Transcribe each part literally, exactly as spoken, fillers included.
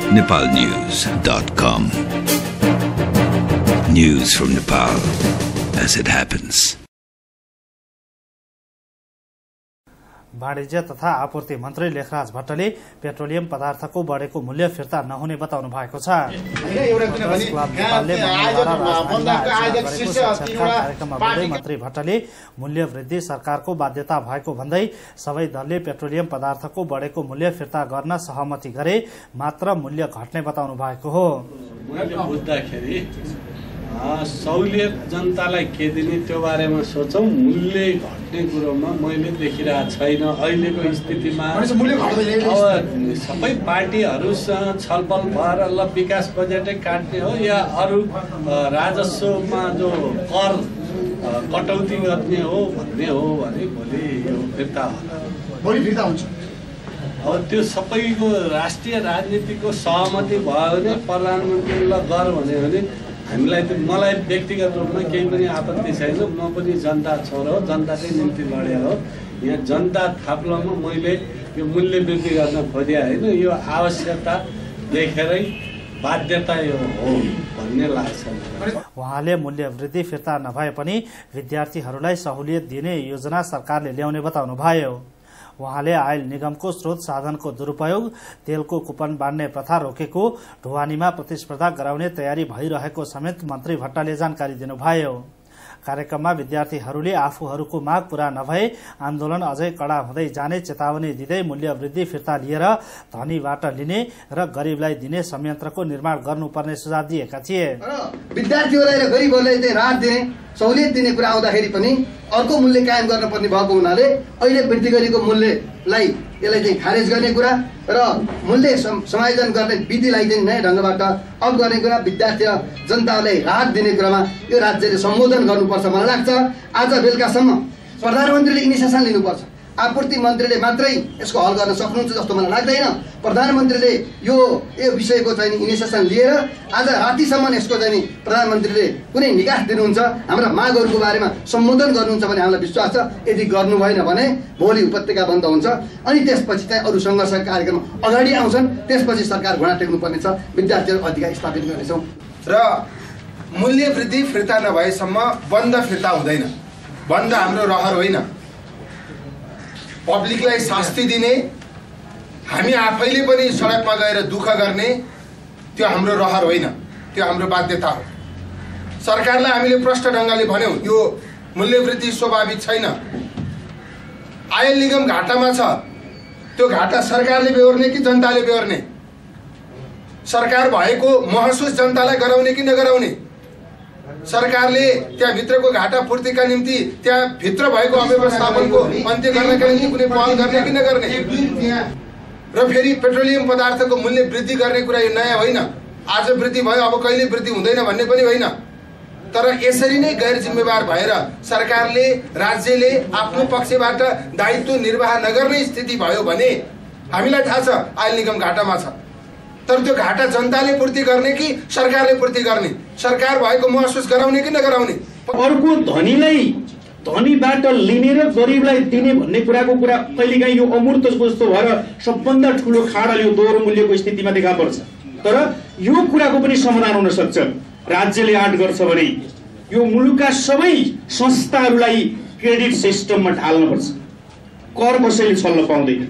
nepal news dot com. News from Nepal as it happens. वाणिज्य तथा आपूर्ति मन्त्री लेखराज भट्टले पेट्रोलियम पदार्थको बढेको मूल्य फिर्ता नहुने बताउनु भएको छ। कार्यक्रममा बोल्दै मन्त्री भट्टले मूल्य वृद्धि सरकारको बाध्यता भएको भन्दै सबै दलले पेट्रोलियम पदार्थको बढेको मूल्य फिर्ता गर्न सहमति गरे मात्र मूल्य घट्ने बताउनु भएको हो। सहुलियत जनतालाई के दिने त्यो बारेमा सोचौं। मूल्य घट्ने कुरोमा मैले देखिरहेको छैन। अहिलेको स्थितिमा अब सबै पार्टीहरूसँग छलफल भएर ल विकास बजेटै काट्ने हो या अरू राजस्वमा जो कर कटौती गर्ने हो भन्ने हो भने भोलि यो फिर्ता होला, भोलि फिर्ता हुन्छ। अब त्यो सबैको राष्ट्रिय राजनीतिको सहमति भयो भने प्रधानमन्त्रीले गर भन्यो भने हामीलाई त मलाई व्यक्तिगत रूपमा केही पनि आपत्ति छैन। म पनि जनता छोरो हो, जनताकै निम्ति लडे हो। यहाँ जनता थाप्लोमा मैले यो मूल्य वृद्धि गर्न खोजे होइन, यो आवश्यकता देखेरै बाध्यता यो हो भन्ने लाग्छ। उहाँले मूल्य वृद्धि फिर्ता नभए पनि विद्यार्थीहरूलाई सहुलियत दिने योजना सरकारले ल्याउने बताउनु भयो। उहाँले आयल निगमको स्रोत साधनको दुरुपयोग, तेलको कुपन बाँड्ने प्रथा रोकेको, ढुवानीमा प्रतिस्पर्धा गराउने तयारी भइरहेको समेत मन्त्री भट्टले जानकारी दिनुभयो। कार्यक्रममा विद्यार्थीहरूले आफूहरूको माग पूरा नभए आन्दोलन अझै कडा हुँदै जाने चेतावनी दिँदै मूल्य वृद्धि फिर्ता लिएर धनीबाट लिने र गरीबलाई दिने संयन्त्रको निर्माण गर्नुपर्ने सुझाव दिएका थिए। विद्यार्थीहरूलाई र गरीबहरूलाई चाहिँ राहत दिने, सहुलियत दिने कुरा आउँदाखेरि पनि अर्को मूल्य कायम गर्नुपर्ने भएको हुनाले अहिले वृद्धि गरेको मूल्यलाई यसलाई चाहिँ खारेज गर्ने कुरा र मूल्य समायोजन गर्ने विधिलाई चाहिँ नयाँ ढङ्गबाट अप गर्ने कुरा, विद्यार्थी र जनतालाई राहत दिने कुरामा यो राज्यले सम्बोधन गर्नुपर्छ मलाई लाग्छ। आज बेलुकासम्म प्रधानमन्त्रीले इनिसिएसन लिनुपर्छ। आपूर्ति मन्त्रीले मात्रै यसको हल गर्न सक्नुहुन्छ जस्तो मलाई लाग्दैन। प्रधानमन्त्रीले यो यो विषयको चाहिँ इनिसिएसन लिएर आज रातिसम्म यसको चाहिँ प्रधानमन्त्रीले कुनै निकास दिनुहुन्छ, हाम्रा मागहरूको बारेमा सम्बोधन गर्नुहुन्छ भने हामीलाई विश्वास छ। यदि गर्नु भएन भने भोलि उपत्यका बन्द हुन्छ, अनि त्यसपछि चाहिँ अरू सङ्घर्ष कार्यक्रम अगाडि आउँछन्। त्यसपछि सरकार घुँडा टेक्नुपर्नेछ, विद्यार्थीहरू अधिकार स्थापित गर्नेछौँ। र मूल्य वृद्धि फिर्ता नभएसम्म बन्द फिर्ता हुँदैन। बन्द हाम्रो रहर होइन। पब्लिकलाई शास्ति दिने, हामी आफैले पनि सडकमा गएर दुःख गर्ने, त्यो हाम्रो रहर होइन, त्यो हाम्रो बाध्यता हो। सरकारलाई हामीले प्रष्ट ढङ्गले भन्यौँ यो मूल्य वृद्धि स्वाभाविक छैन। आयल निगम घाटामा छ, त्यो घाटा सरकारले बेहोर्ने कि जनताले बेहोर्ने? सरकार भएको महसुस जनतालाई गराउने कि नगराउने? सरकारले त्यहाँभित्रको घाटा पूर्तिका निम्ति त्यहाँभित्र भएको अव्यवस्थापनको अन्त्य गर्नका निम्ति कुनै पहल गर्ने कि नगर्ने? र फेरि पेट्रोलियम पदार्थको मूल्य वृद्धि गर्ने कुरा यो नयाँ होइन। आज वृद्धि भयो अब कहिले वृद्धि हुँदैन भन्ने पनि होइन। तर यसरी नै गैर जिम्मेवार भएर सरकारले राज्यले आफ्नो पक्षबाट दायित्व निर्वाह नगर्ने स्थिति भयो भने हामीलाई थाहा छ आयल निगम घाटामा छ। तर त्यो घाटा जनताले पूर्ति गर्ने कि सरकारले पूर्ति गर्ने? सरकार भएको महसुस गराउने कि नगराउने? अर्को धनीलाई धनीबाट लिने र गरीबलाई दिने भन्ने कुराको कुरा कहिलेकाहीँ यो अमूर्त जस्तो भएर सबभन्दा ठुलो खाडल यो दोहोरो मूल्यको स्थितिमा देखा पर्छ। तर यो कुराको पनि समाधान हुन सक्छ। राज्यले आँट गर्छ भने यो मुलुकका सबै संस्थाहरूलाई क्रेडिट सिस्टममा ढाल्नुपर्छ। कर कसैले छल्न पाउँदैन।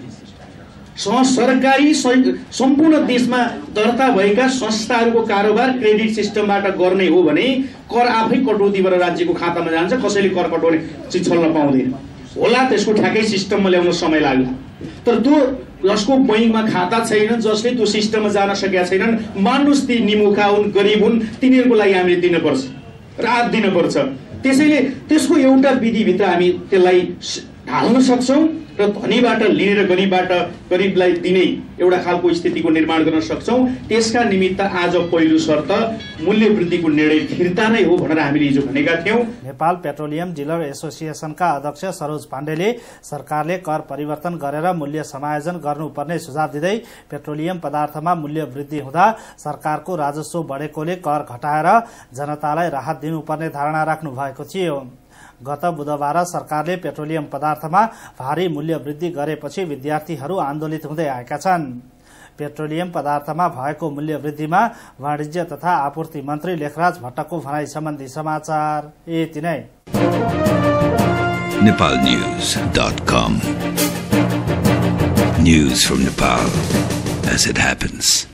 सरकारी सम्पूर्ण देशमा दर्ता भएका संस्थाहरूको कारोबार क्रेडिट सिस्टमबाट गर्ने हो भने कर आफै कटौती भएर राज्यको खातामा जान्छ। कसैले कर कटाउने चिज छल्न पाउँदैन होला। त्यसको ठ्याक्कै सिस्टममा ल्याउन समय लाग्ला। तर त्यो जसको बैंकमा खाता छैन, जसले त्यो सिस्टममा जान सकेका छैनन्, मानुस् ती निमुखा हुन्, गरिब हुन्, तिनीहरूको लागि हामीले दिनुपर्छ, राहत दिनुपर्छ। त्यसैले त्यसको एउटा विधिभित्र हामी त्यसलाई ढाल्न सक्छौँ र धनीबाट लिएर गरीबबाट गरीबलाई दिने एउटा खालको स्थितिको निर्माण गर्न सक्छौँ। त्यसका निमित्त आज पहिलो शर्त मूल्य वृद्धिको निर्णय फिर्ता नै हो भनेर हामीले हिजो भनेका थियौँ। नेपाल पेट्रोलियम डिलर एसोसिएसनका अध्यक्ष सरोज पाण्डेले सरकारले कर परिवर्तन गरेर मूल्य समायोजन गर्नुपर्ने सुझाव दिँदै पेट्रोलियम पदार्थमा मूल्य वृद्धि हुँदा सरकारको राजस्व बढेकोले कर घटाएर जनतालाई राहत दिनुपर्ने धारणा राख्नु भएको थियो। गत बुधबार सरकारले पेट्रोलियम पदार्थमा भारी मूल्य वृद्धि गरेपछि विद्यार्थीहरू आन्दोलित हुँदै आएका छन्। पेट्रोलियम पदार्थमा भएको मूल्य वृद्धिमा वाणिज्य तथा आपूर्ति मन्त्री लेखराज भट्टको भनाई सम्बन्धी समाचार यति नै। Nepal News dot com. News from Nepal as it happens.